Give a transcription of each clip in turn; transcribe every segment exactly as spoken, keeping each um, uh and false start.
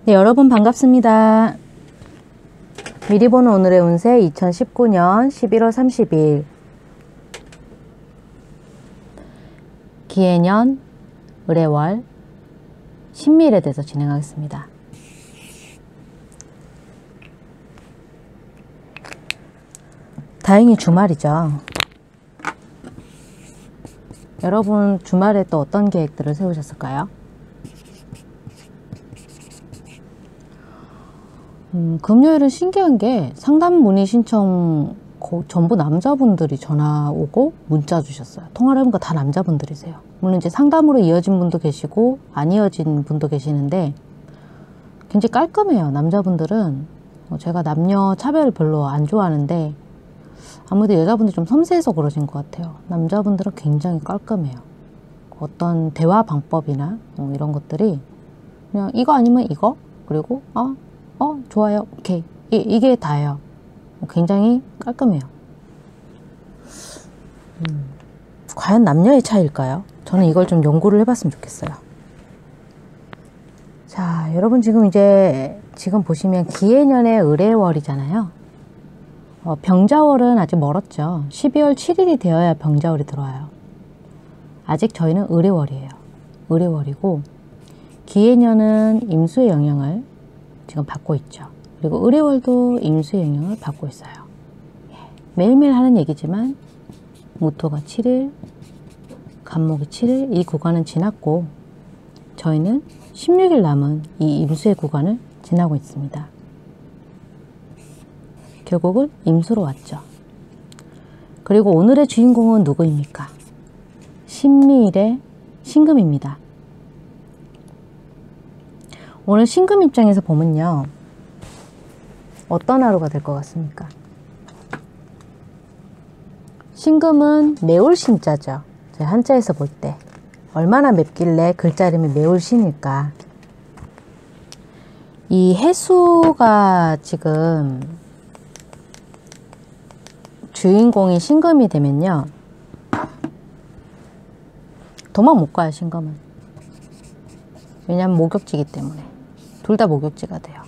네, 여러분 반갑습니다. 미리 보는 오늘의 운세 이천십구 년 십일월 삼십일 기해년 을해월 신미일에 대해서 진행하겠습니다. 다행히 주말이죠. 여러분 주말에 또 어떤 계획들을 세우셨을까요? 음, 금요일은 신기한 게 상담 문의 신청 거, 전부 남자분들이 전화 오고 문자 주셨어요. 통화를 해보니까 다 남자분들이세요. 물론 이제 상담으로 이어진 분도 계시고 안 이어진 분도 계시는데 굉장히 깔끔해요. 남자분들은 제가 남녀 차별을 별로 안 좋아하는데 아무래도 여자분들이 좀 섬세해서 그러신 것 같아요. 남자분들은 굉장히 깔끔해요. 어떤 대화 방법이나 뭐 이런 것들이 그냥 이거 아니면 이거 그리고 어 어 좋아요 오케이 이, 이게 다예요. 굉장히 깔끔해요. 음, 과연 남녀의 차이일까요? 저는 이걸 좀 연구를 해봤으면 좋겠어요. 자, 여러분 지금 이제 지금 보시면 기해년의 을해월이잖아요. 어, 병자월은 아직 멀었죠. 십이월 칠일이 되어야 병자월이 들어와요. 아직 저희는 을해월이에요. 을해월이고 기해년은 임수의 영향을 지금 받고 있죠. 그리고 을해월도 임수의 영향을 받고 있어요. 매일매일 하는 얘기지만 무토가 칠일, 간목이 칠일 이 구간은 지났고 저희는 십육일 남은 이 임수의 구간을 지나고 있습니다. 결국은 임수로 왔죠. 그리고 오늘의 주인공은 누구입니까? 신미일의 신금입니다. 오늘 신금 입장에서 보면요. 어떤 하루가 될 것 같습니까? 신금은 매울신자죠. 한자에서 볼 때 얼마나 맵길래 글자 이름이 매울신일까? 이 해수가 지금 주인공이 신금이 되면요. 도망 못 가요, 신금은. 왜냐하면 목욕지이기 때문에. 둘 다 목욕지가 돼요.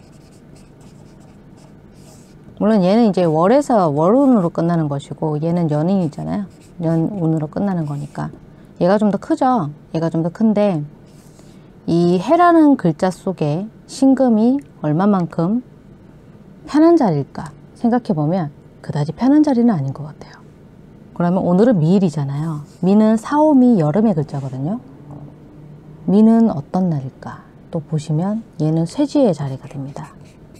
물론 얘는 이제 월에서 월운으로 끝나는 것이고 얘는 연인이잖아요. 연운으로 끝나는 거니까. 얘가 좀 더 크죠? 얘가 좀 더 큰데 이 해라는 글자 속에 신금이 얼마만큼 편한 자리일까 생각해보면 그다지 편한 자리는 아닌 것 같아요. 그러면 오늘은 미일이잖아요. 미는 사오미 여름의 글자거든요. 미는 어떤 날일까? 또 보시면 얘는 쇠지의 자리가 됩니다.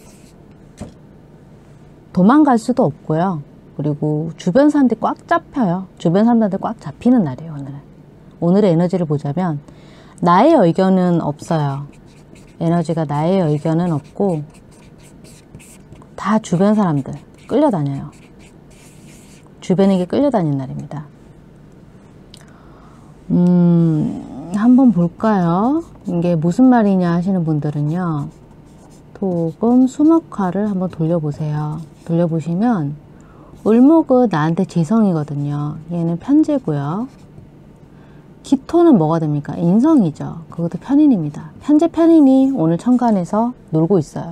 도망갈 수도 없고요. 그리고 주변 사람들이 꽉 잡혀요. 주변 사람들한테 꽉 잡히는 날이에요. 오늘은. 오늘의 에너지를 보자면 나의 의견은 없어요. 에너지가 나의 의견은 없고 다 주변 사람들 끌려다녀요. 주변에게 끌려다니는 날입니다. 음, 한번 볼까요? 이게 무슨 말이냐 하시는 분들은요. 토금 수목화를 한번 돌려보세요. 돌려보시면 을목은 나한테 지성이거든요. 얘는 편재고요. 기토는 뭐가 됩니까? 인성이죠. 그것도 편인입니다. 편재 편인이 오늘 천간에서 놀고 있어요.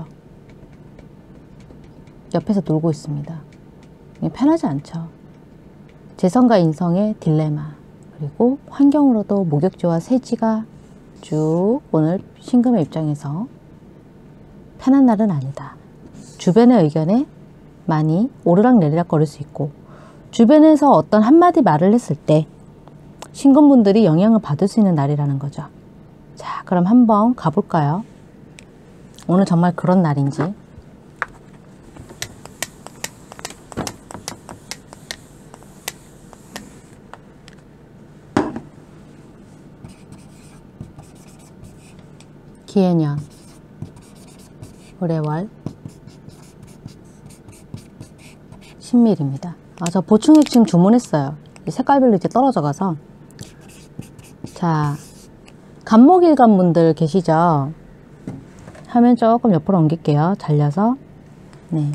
옆에서 놀고 있습니다. 편하지 않죠. 재성과 인성의 딜레마 그리고 환경으로도 목욕지와 세지가 쭉 오늘 신금의 입장에서 편한 날은 아니다. 주변의 의견에 많이 오르락내리락 거릴 수 있고 주변에서 어떤 한마디 말을 했을 때 신금분들이 영향을 받을 수 있는 날이라는 거죠. 자, 그럼 한번 가볼까요? 오늘 정말 그런 날인지. 기해년 을해월 신미일입니다. 아, 저 보충액 지금 주문했어요. 색깔별로 이제 떨어져 가서. 자, 간목일간 분들 계시죠? 화면 조금 옆으로 옮길게요. 잘려서. 네.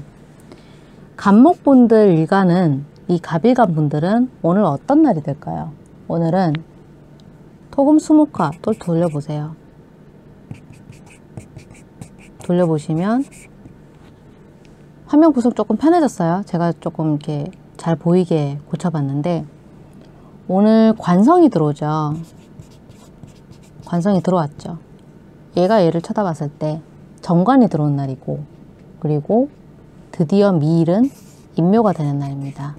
간목분들 일간은 이 갑일간 분들은 오늘 어떤 날이 될까요? 오늘은 토금 수목화 또 돌려보세요. 돌려보시면 화면 구성 조금 편해졌어요. 제가 조금 이렇게 잘 보이게 고쳐봤는데, 오늘 관성이 들어오죠. 관성이 들어왔죠. 얘가 얘를 쳐다봤을 때 정관이 들어온 날이고, 그리고 드디어 미일은 인묘가 되는 날입니다.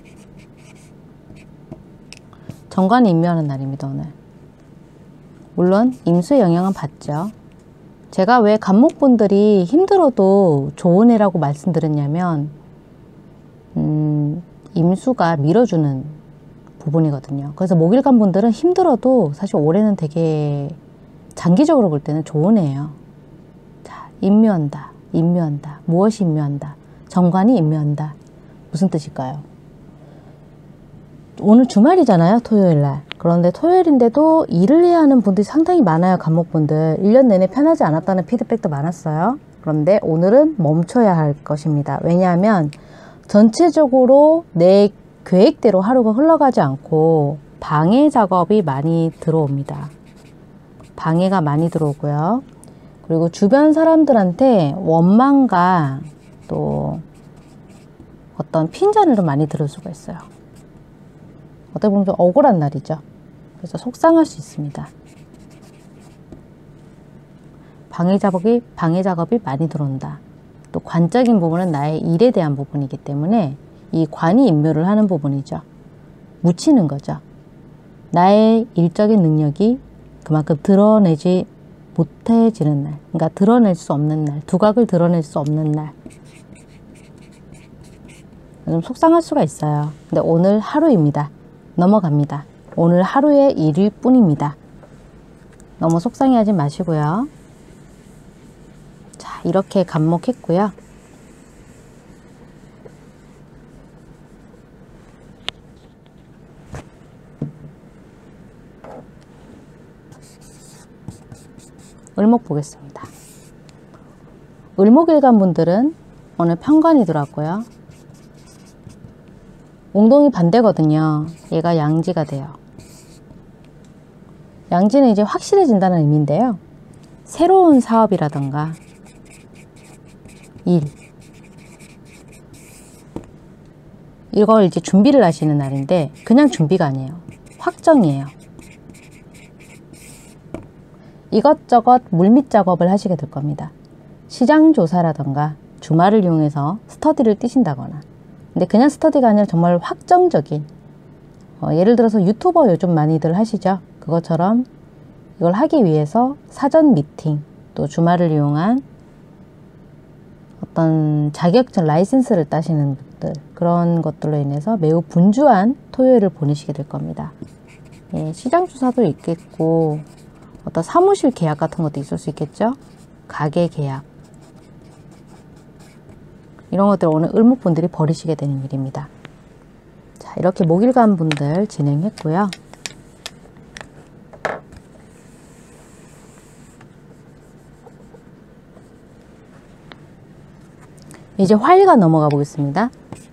정관이 인묘하는 날입니다. 오늘. 물론 임수의 영향은 받죠. 제가 왜 간목분들이 힘들어도 좋은 해라고 말씀드렸냐면, 음, 임수가 밀어주는 부분이거든요. 그래서 목일간 분들은 힘들어도 사실 올해는 되게 장기적으로 볼 때는 좋은 해예요. 자, 인묘한다, 인묘한다. 무엇이 인묘한다? 정관이 인묘한다. 무슨 뜻일까요? 오늘 주말이잖아요, 토요일날. 그런데 토요일인데도 일을 해야 하는 분들이 상당히 많아요. 간목분들. 일 년 내내 편하지 않았다는 피드백도 많았어요. 그런데 오늘은 멈춰야 할 것입니다. 왜냐하면 전체적으로 내 계획대로 하루가 흘러가지 않고 방해 작업이 많이 들어옵니다. 방해가 많이 들어오고요. 그리고 주변 사람들한테 원망과 또 어떤 핀잔을 많이 들을 수가 있어요. 어떻게 보면 좀 억울한 날이죠. 그래서 속상할 수 있습니다. 방해 작업이, 방해 작업이 많이 들어온다. 또 관적인 부분은 나의 일에 대한 부분이기 때문에 이 관이 인묘를 하는 부분이죠. 묻히는 거죠. 나의 일적인 능력이 그만큼 드러내지 못해지는 날. 그러니까 드러낼 수 없는 날. 두각을 드러낼 수 없는 날. 좀 속상할 수가 있어요. 근데 오늘 하루입니다. 넘어갑니다. 오늘 하루의 일일 뿐입니다. 너무 속상해하지 마시고요. 자, 이렇게 간목했고요. 을목 보겠습니다. 을목일간 분들은 오늘 편관이 들어왔고요. 웅동이 반대거든요. 얘가 양지가 돼요. 양지는 이제 확실해진다는 의미인데요. 새로운 사업이라던가 일, 이걸 이제 준비를 하시는 날인데 그냥 준비가 아니에요. 확정이에요. 이것저것 물밑 작업을 하시게 될 겁니다. 시장 조사라던가 주말을 이용해서 스터디를 뛰신다거나, 근데 그냥 스터디가 아니라 정말 확정적인, 어, 예를 들어서 유튜버 요즘 많이들 하시죠. 그것처럼 이걸 하기 위해서 사전 미팅, 또 주말을 이용한 어떤 자격증 라이센스를 따시는 분들, 그런 것들로 인해서 매우 분주한 토요일을 보내시게 될 겁니다. 예, 시장 조사도 있겠고 어떤 사무실 계약 같은 것도 있을 수 있겠죠. 가게 계약, 이런 것들 오늘 을목분들이 벌이시게 되는 일입니다. 자, 이렇게 목일간 분들 진행했고요. 이제 화일간 넘어가 보겠습니다.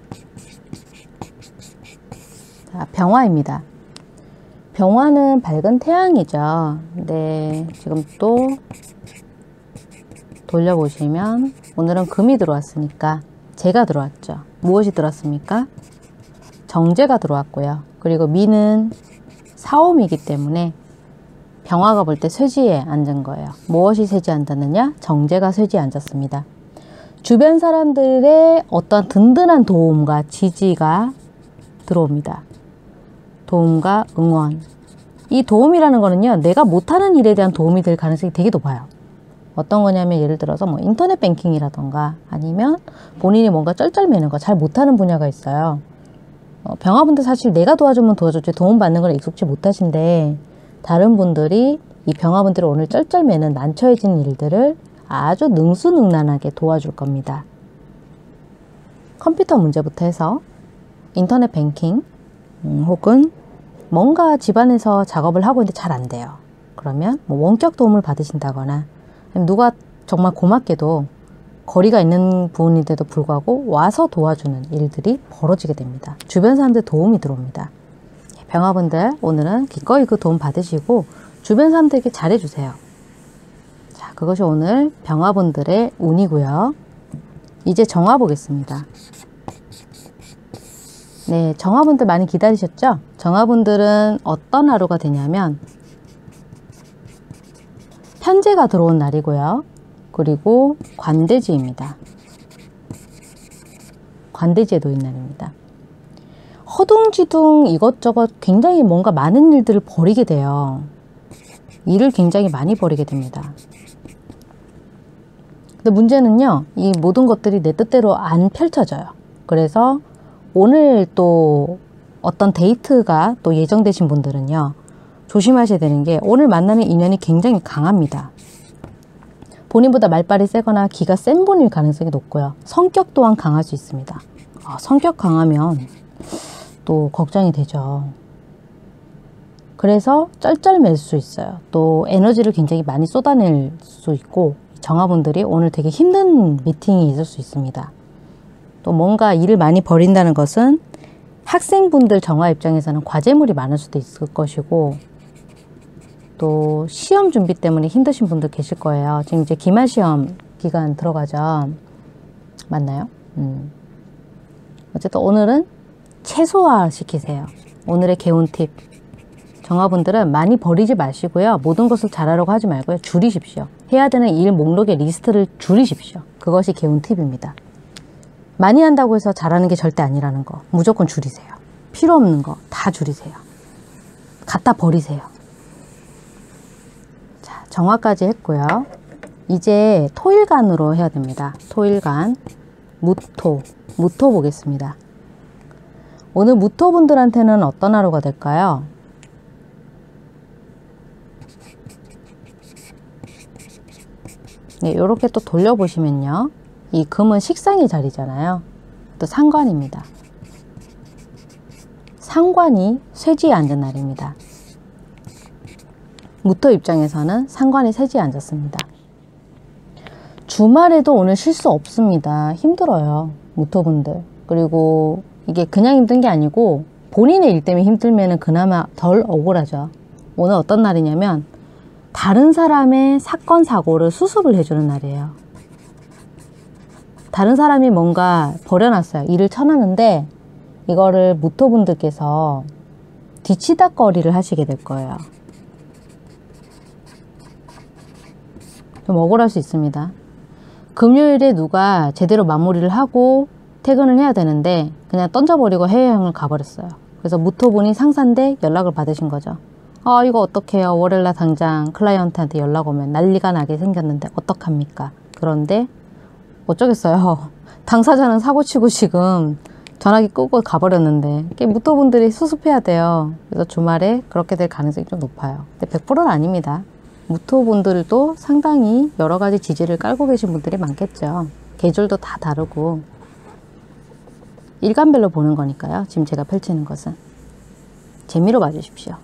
자, 병화입니다. 병화는 밝은 태양이죠. 근데 지금 또 돌려보시면 오늘은 금이 들어왔으니까 재가 들어왔죠. 무엇이 들어왔습니까? 정제가 들어왔고요. 그리고 미는 사오미이기 때문에 병화가 볼 때 쇠지에 앉은 거예요. 무엇이 쇠지에 앉았느냐? 정제가 쇠지에 앉았습니다. 주변 사람들의 어떤 든든한 도움과 지지가 들어옵니다. 도움과 응원. 이 도움이라는 거는요, 내가 못하는 일에 대한 도움이 될 가능성이 되게 높아요. 어떤 거냐면 예를 들어서 뭐 인터넷 뱅킹이라던가 아니면 본인이 뭔가 쩔쩔매는 거 잘 못하는 분야가 있어요. 어, 병화분들 사실 내가 도와주면 도와줬지 도움받는 걸 익숙지 못하신데, 다른 분들이 이 병화분들을 오늘 쩔쩔매는 난처해진 일들을 아주 능수능란하게 도와줄 겁니다. 컴퓨터 문제부터 해서 인터넷 뱅킹, 음, 혹은 뭔가 집안에서 작업을 하고 있는데 잘 안 돼요. 그러면 뭐 원격 도움을 받으신다거나, 누가 정말 고맙게도 거리가 있는 부분인데도 불구하고 와서 도와주는 일들이 벌어지게 됩니다. 주변 사람들 도움이 들어옵니다. 병화분들 오늘은 기꺼이 그 도움 받으시고 주변 사람들에게 잘해주세요. 자, 그것이 오늘 병화분들의 운이고요. 이제 정화 보겠습니다. 네, 정화분들 많이 기다리셨죠? 정화분들은 어떤 하루가 되냐면 편제가 들어온 날이고요. 그리고 관대지입니다. 관대지에 놓인 날입니다. 허둥지둥 이것저것 굉장히 뭔가 많은 일들을 벌이게 돼요. 일을 굉장히 많이 벌이게 됩니다. 근데 문제는요, 이 모든 것들이 내 뜻대로 안 펼쳐져요. 그래서 오늘 또 어떤 데이트가 또 예정되신 분들은요, 조심하셔야 되는 게 오늘 만나는 인연이 굉장히 강합니다. 본인보다 말빨이 세거나 기가 센 분일 가능성이 높고요. 성격 또한 강할 수 있습니다. 아, 성격 강하면 또 걱정이 되죠. 그래서 쩔쩔맬 수 있어요. 또 에너지를 굉장히 많이 쏟아낼 수 있고, 정화분들이 오늘 되게 힘든 미팅이 있을 수 있습니다. 또 뭔가 일을 많이 벌인다는 것은 학생분들 정화 입장에서는 과제물이 많을 수도 있을 것이고, 또 시험 준비 때문에 힘드신 분들 계실 거예요. 지금 이제 기말 시험 기간 들어가죠. 맞나요? 음. 어쨌든 오늘은 최소화 시키세요. 오늘의 개운 팁. 정화분들은 많이 버리지 마시고요. 모든 것을 잘하려고 하지 말고요. 줄이십시오. 해야 되는 일 목록의 리스트를 줄이십시오. 그것이 개운 팁입니다. 많이 한다고 해서 잘하는 게 절대 아니라는 거. 무조건 줄이세요. 필요 없는 거 다 줄이세요. 갖다 버리세요. 자, 정화까지 했고요. 이제 토일간으로 해야 됩니다. 토일간, 무토, 무토 보겠습니다. 오늘 무토분들한테는 어떤 하루가 될까요? 네, 이렇게 또 돌려보시면요. 이 금은 식상의 자리잖아요. 또 상관입니다. 상관이 쇠지에 앉은 날입니다. 무토 입장에서는 상관이 쇠지에 앉았습니다. 주말에도 오늘 실수 없습니다. 힘들어요. 무토분들. 그리고 이게 그냥 힘든 게 아니고 본인의 일 때문에 힘들면 그나마 덜 억울하죠. 오늘 어떤 날이냐면 다른 사람의 사건 사고를 수습을 해주는 날이에요. 다른 사람이 뭔가 버려놨어요. 일을 쳐놨는데 이거를 무토분들께서 뒤치다거리를 하시게 될 거예요. 좀 억울할 수 있습니다. 금요일에 누가 제대로 마무리를 하고 퇴근을 해야 되는데 그냥 던져버리고 해외여행을 가버렸어요. 그래서 무토분이 상사인데 연락을 받으신 거죠. 아, 이거 어떡해요. 월요일날 당장 클라이언트한테 연락 오면 난리가 나게 생겼는데 어떡합니까? 그런데 어쩌겠어요. 당사자는 사고치고 지금 전화기 끄고 가버렸는데 무토분들이 수습해야 돼요. 그래서 주말에 그렇게 될 가능성이 좀 높아요. 근데 백 퍼센트는 아닙니다. 무토분들도 상당히 여러 가지 지지를 깔고 계신 분들이 많겠죠. 계절도 다 다르고 일간별로 보는 거니까요. 지금 제가 펼치는 것은 재미로 봐주십시오.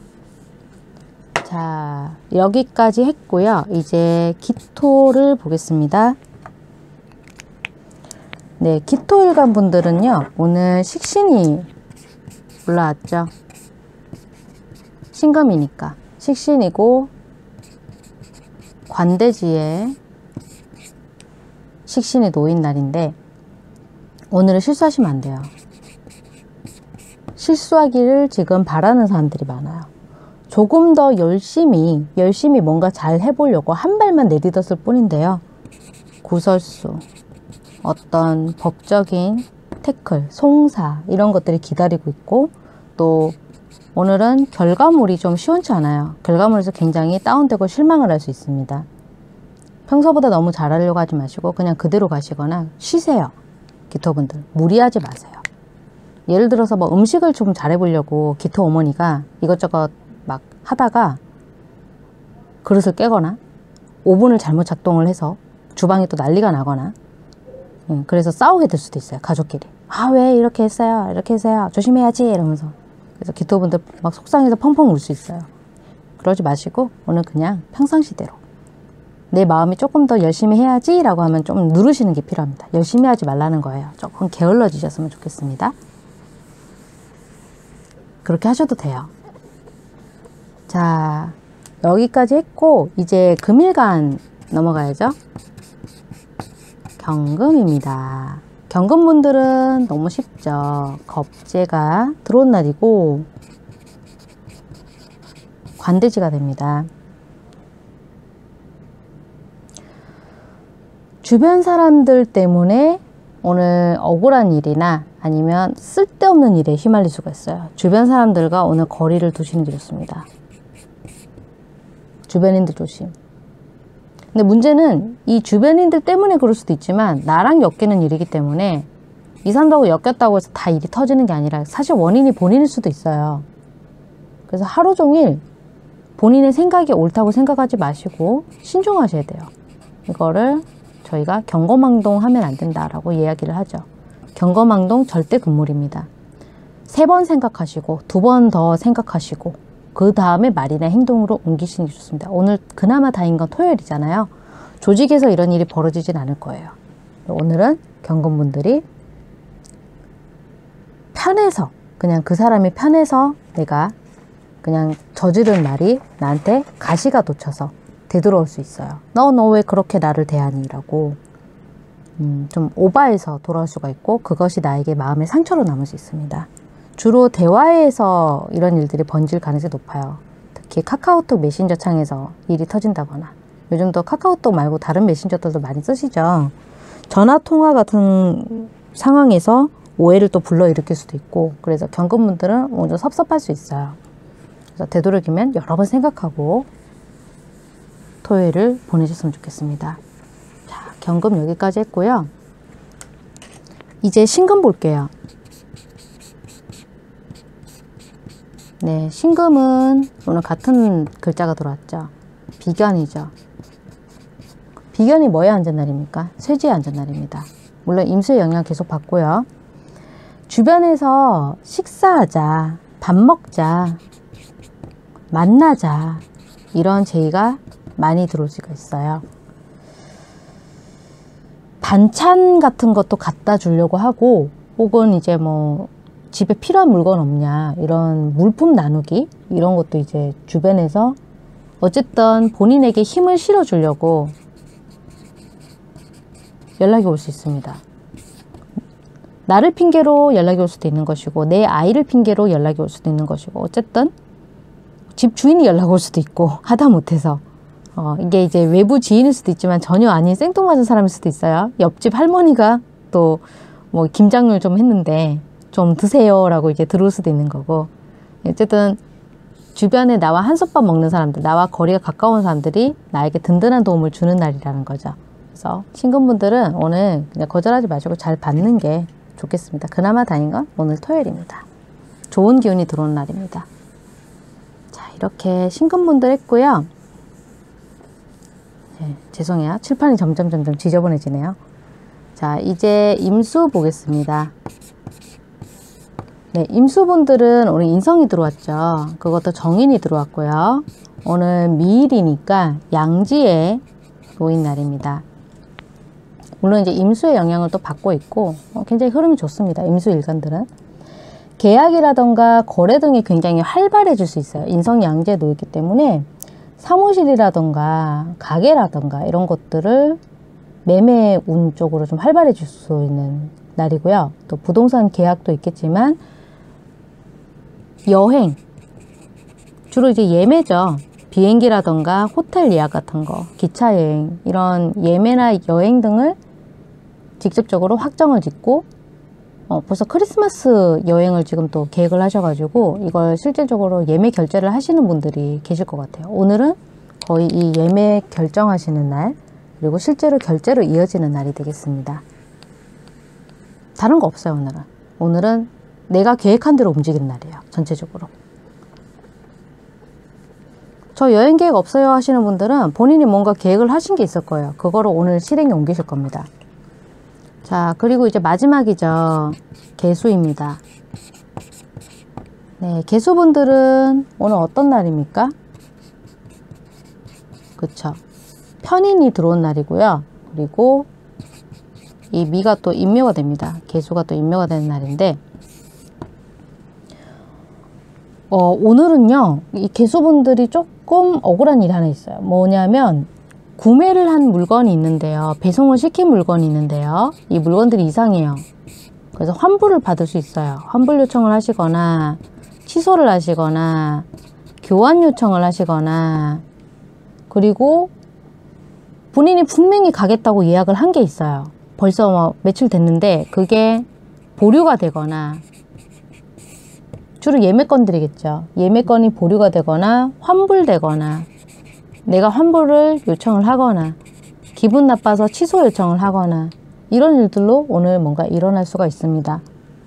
자, 여기까지 했고요. 이제 기토를 보겠습니다. 네, 기토일간 분들은요, 오늘 식신이 올라왔죠. 신금이니까 식신이고 관대지에 식신이 놓인 날인데 오늘은 실수하시면 안 돼요. 실수하기를 지금 바라는 사람들이 많아요. 조금 더 열심히 열심히 뭔가 잘 해보려고 한 발만 내딛었을 뿐인데요. 구설수, 어떤 법적인 태클, 송사 이런 것들이 기다리고 있고, 또 오늘은 결과물이 좀 시원치 않아요. 결과물에서 굉장히 다운되고 실망을 할 수 있습니다. 평소보다 너무 잘하려고 하지 마시고 그냥 그대로 가시거나 쉬세요. 기토분들 무리하지 마세요. 예를 들어서 뭐 음식을 좀 잘해보려고 기토 어머니가 이것저것 막 하다가 그릇을 깨거나 오븐을 잘못 작동을 해서 주방에 또 난리가 나거나, 그래서 싸우게 될 수도 있어요. 가족끼리. 아, 왜 이렇게 했어요? 이렇게 했어요. 조심해야지 이러면서. 그래서 기토분들 막 속상해서 펑펑 울 수 있어요. 그러지 마시고 오늘 그냥 평상시대로 내 마음이 조금 더 열심히 해야지 라고 하면 좀 누르시는 게 필요합니다. 열심히 하지 말라는 거예요. 조금 게을러지셨으면 좋겠습니다. 그렇게 하셔도 돼요. 자, 여기까지 했고 이제 금일간 넘어가야죠. 경금입니다. 경금분들은 너무 쉽죠. 겁재가 들어온 날이고 관대지가 됩니다. 주변 사람들 때문에 오늘 억울한 일이나 아니면 쓸데없는 일에 휘말릴 수가 있어요. 주변 사람들과 오늘 거리를 두시는 게 좋습니다. 주변인들 조심. 근데 문제는 이 주변인들 때문에 그럴 수도 있지만 나랑 엮이는 일이기 때문에 이 사람하고 엮였다고 해서 다 일이 터지는 게 아니라 사실 원인이 본인일 수도 있어요. 그래서 하루 종일 본인의 생각이 옳다고 생각하지 마시고 신중하셔야 돼요. 이거를 저희가 경거망동하면 안 된다라고 이야기를 하죠. 경거망동 절대 금물입니다. 세 번 생각하시고 두 번 더 생각하시고 그 다음에 말이나 행동으로 옮기시는 게 좋습니다. 오늘 그나마 다행인 건 토요일이잖아요. 조직에서 이런 일이 벌어지진 않을 거예요. 오늘은 경건분들이 편해서 그냥 그 사람이 편해서 내가 그냥 저지른 말이 나한테 가시가 돋쳐서 되돌아올 수 있어요. 너 너 왜 그렇게 나를 대하니? 라고 음, 좀 오바해서 돌아올 수가 있고 그것이 나에게 마음의 상처로 남을 수 있습니다. 주로 대화에서 이런 일들이 번질 가능성이 높아요. 특히 카카오톡 메신저 창에서 일이 터진다거나 요즘도 카카오톡 말고 다른 메신저들도 많이 쓰시죠. 전화통화 같은 상황에서 오해를 또 불러일으킬 수도 있고 그래서 경금분들은 먼저 섭섭할 수 있어요. 그래서 되도록이면 여러 번 생각하고 토요일을 보내셨으면 좋겠습니다. 자, 경금 여기까지 했고요. 이제 신금 볼게요. 네, 신금은 오늘 같은 글자가 들어왔죠. 비견이죠. 비견이 뭐에 앉은 날입니까? 쇠지에 앉은 날입니다. 물론 임수의 영향 계속 받고요. 주변에서 식사하자, 밥 먹자, 만나자 이런 제의가 많이 들어올 수가 있어요. 반찬 같은 것도 갖다 주려고 하고 혹은 이제 뭐 집에 필요한 물건 없냐 이런 물품 나누기 이런 것도 이제 주변에서 어쨌든 본인에게 힘을 실어 주려고 연락이 올 수 있습니다. 나를 핑계로 연락이 올 수도 있는 것이고 내 아이를 핑계로 연락이 올 수도 있는 것이고 어쨌든 집 주인이 연락 올 수도 있고 하다 못해서 어, 이게 이제 외부 지인일 수도 있지만 전혀 아닌 생뚱맞은 사람일 수도 있어요. 옆집 할머니가 또 뭐 김장을 좀 했는데 좀 드세요 라고 이제 들어올 수도 있는 거고 어쨌든 주변에 나와 한솥밥 먹는 사람들 나와 거리가 가까운 사람들이 나에게 든든한 도움을 주는 날이라는 거죠. 그래서 신금분들은 오늘 그냥 거절하지 마시고 잘 받는 게 좋겠습니다. 그나마 다행인 건 오늘 토요일입니다. 좋은 기운이 들어오는 날입니다. 자, 이렇게 신금분들 했고요. 네, 죄송해요. 칠판이 점점 점점 지저분해지네요. 자, 이제 임수 보겠습니다. 네, 임수분들은 오늘 인성이 들어왔죠. 그것도 정인이 들어왔고요. 오늘 미일이니까 양지에 놓인 날입니다. 물론 이제 임수의 영향을 또 받고 있고 어, 굉장히 흐름이 좋습니다. 임수 일간들은 계약이라던가 거래 등이 굉장히 활발해질 수 있어요. 인성이 양지에 놓이기 때문에 사무실이라던가 가게라던가 이런 것들을 매매 운 쪽으로 좀 활발해질 수 있는 날이고요. 또 부동산 계약도 있겠지만 여행 주로 이제 예매죠. 비행기라던가 호텔 예약 같은 거, 기차 여행 이런 예매나 여행 등을 직접적으로 확정을 짓고 어, 벌써 크리스마스 여행을 지금 또 계획을 하셔가지고 이걸 실질적으로 예매 결제를 하시는 분들이 계실 것 같아요. 오늘은 거의 이 예매 결정하시는 날 그리고 실제로 결제로 이어지는 날이 되겠습니다. 다른 거 없어요. 오늘은 오늘은 내가 계획한 대로 움직이는 날이에요. 전체적으로. 저 여행 계획 없어요 하시는 분들은 본인이 뭔가 계획을 하신 게 있을 거예요. 그거를 오늘 실행에 옮기실 겁니다. 자, 그리고 이제 마지막이죠. 개수입니다. 네, 개수분들은 오늘 어떤 날입니까? 그쵸. 편인이 들어온 날이고요. 그리고 이 미가 또 인묘가 됩니다. 개수가 또 인묘가 되는 날인데 어, 오늘은요, 이 개수분들이 조금 억울한 일이 하나 있어요. 뭐냐면, 구매를 한 물건이 있는데요. 배송을 시킨 물건이 있는데요. 이 물건들이 이상해요. 그래서 환불을 받을 수 있어요. 환불 요청을 하시거나 취소를 하시거나 교환 요청을 하시거나, 그리고 본인이 분명히 가겠다고 예약을 한 게 있어요. 벌써 뭐 며칠 됐는데 그게 보류가 되거나, 주로 예매건들이겠죠. 예매건이 보류가 되거나 환불되거나, 내가 환불을 요청을 하거나 기분 나빠서 취소 요청을 하거나, 이런 일들로 오늘 뭔가 일어날 수가 있습니다.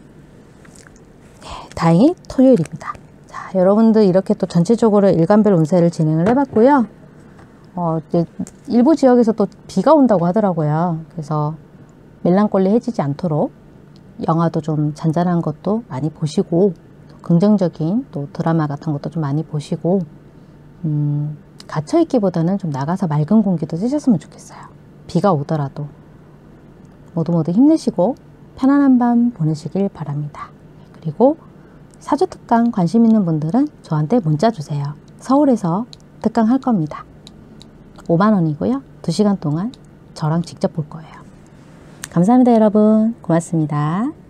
다행히 토요일입니다. 자, 여러분들 이렇게 또 전체적으로 일간별 운세를 진행을 해봤고요. 어, 이제 일부 지역에서 또 비가 온다고 하더라고요. 그래서 멜랑꼴리해지지 않도록 영화도 좀 잔잔한 것도 많이 보시고, 긍정적인 또 드라마 같은 것도 좀 많이 보시고, 음, 갇혀있기보다는 좀 나가서 맑은 공기도 쐬셨으면 좋겠어요. 비가 오더라도 모두 모두 힘내시고 편안한 밤 보내시길 바랍니다. 그리고 사주 특강 관심 있는 분들은 저한테 문자 주세요. 서울에서 특강 할 겁니다. 오만 원이고요. 두 시간 동안 저랑 직접 볼 거예요. 감사합니다, 여러분. 고맙습니다.